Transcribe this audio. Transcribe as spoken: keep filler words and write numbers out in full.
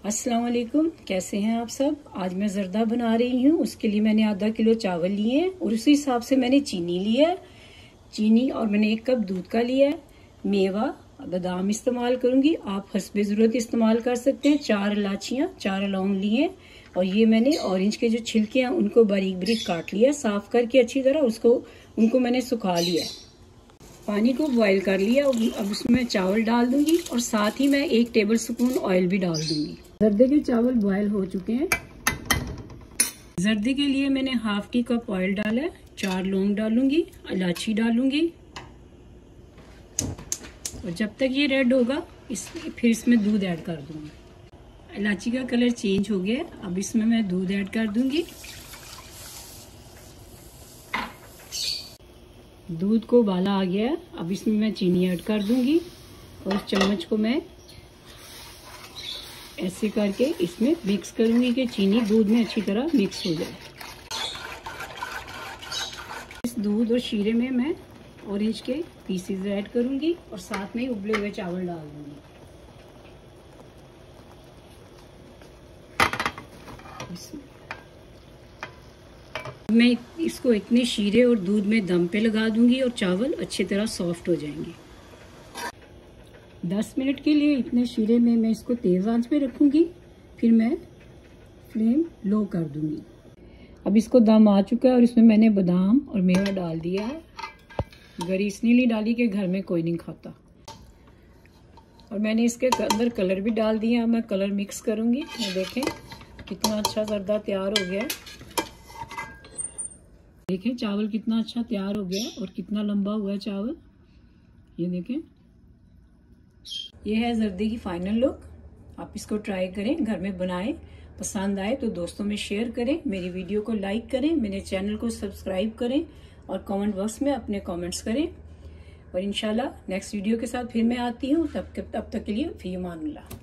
अस्सलाम वालेकुम, कैसे हैं आप सब। आज मैं जर्दा बना रही हूँ। उसके लिए मैंने आधा किलो चावल लिए हैं और उसी हिसाब से मैंने चीनी लिया है चीनी और मैंने एक कप दूध का लिया है। मेवा बादाम इस्तेमाल करूंगी, आप हस्बे ज़रूरत इस्तेमाल कर सकते हैं। चार इलाचियाँ, चार लौंग लिए और ये मैंने ऑरेंज के जो छिलके हैं उनको बारीक बारीक काट लिया, साफ करके अच्छी तरह उसको उनको मैंने सुखा लिया। पानी को बॉईल कर लिया। अब उसमें चावल डाल दूंगी और साथ ही मैं एक टेबल स्पून ऑयल भी डाल दूंगी। जर्दे के चावल बॉईल हो चुके हैं। जर्दे के लिए मैंने हाफ टी कप ऑयल डाला है। चार लौंग डालूंगी, इलायची डालूंगी और जब तक ये रेड होगा इस फिर इसमें दूध ऐड कर दूंगी। इलायची का कलर चेंज हो गया, अब इसमें मैं दूध ऐड कर दूंगी। दूध को उबाला आ गया है, अब इसमें मैं चीनी ऐड कर दूंगी और इस चम्मच को मैं ऐसे करके इसमें मिक्स करूंगी कि चीनी दूध में अच्छी तरह मिक्स हो जाए। इस दूध और शीरे में मैं ऑरेंज के पीसेस ऐड करूंगी और साथ में उबले हुए चावल डाल दूंगी। मैं इसको इतने शीरे और दूध में दम पे लगा दूंगी और चावल अच्छी तरह सॉफ्ट हो जाएंगे। दस मिनट के लिए इतने शीरे में मैं इसको तेज आंच पे रखूंगी, फिर मैं फ्लेम लो कर दूंगी। अब इसको दम आ चुका है और इसमें मैंने बादाम और मेवा डाल दिया है। गरी इसलिए नहीं डाली कि घर में कोई नहीं खाता। और मैंने इसके अंदर कलर भी डाल दिया। मैं कलर मिक्स करूंगी। ये देखें कितना अच्छा जर्दा तैयार हो गया है। देखें चावल कितना अच्छा तैयार हो गया और कितना लंबा हुआ है चावल। ये देखें, ये है जर्दे की फाइनल लुक। आप इसको ट्राई करें, घर में बनाएं। पसंद आए तो दोस्तों में शेयर करें, मेरी वीडियो को लाइक करें, मेरे चैनल को सब्सक्राइब करें और कमेंट बॉक्स में अपने कमेंट्स करें। और इंशाल्लाह नेक्स्ट वीडियो के साथ फिर मैं आती हूँ। तब तब तक के लिए फी अमान अल्लाह।